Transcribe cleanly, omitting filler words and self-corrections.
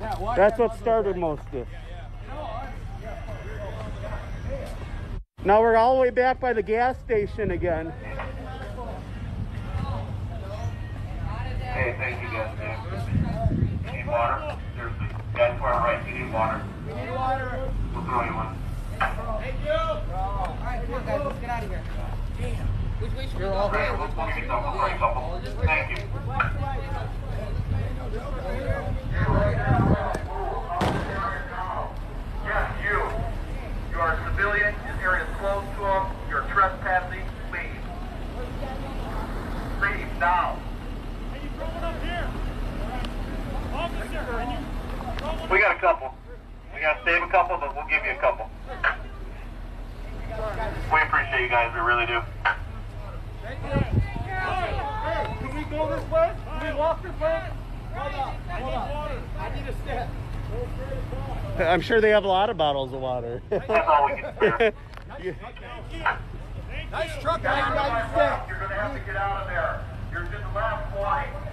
That's what started most of it. Now we're all the way back by the gas station again. Hey, thank you guys, man. Need water? Seriously. Guys, to our right, you need water. We need water. We'll throw you one. Thank you. All right, come on, guys. Let's get out of here. Damn. Which way should we go? Great, let's go get a couple. Bring a couple. Thank you. Yes, you. You are a civilian. This area is closed to them. You're trespassing. Leave. Leave now. Can you throw one up here? Officer, can you throw one We got a couple. We got to save a couple, but we'll give you a couple. We appreciate you guys. We really do. Hey, can we go this way? Can we walk this way? Hold up. I need a step. I'm sure they have a lot of bottles of water. That's all we can spare. Nice truck, Guys, man. you're going to have to get out of there. You're just the last warning.